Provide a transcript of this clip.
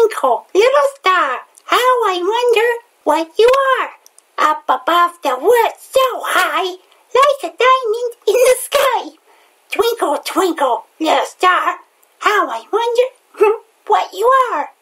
twinkle, little star, how I wonder what you are. Up above the woods so high, like a diamond in the sky. Twinkle, twinkle, little star, how I wonder what you are.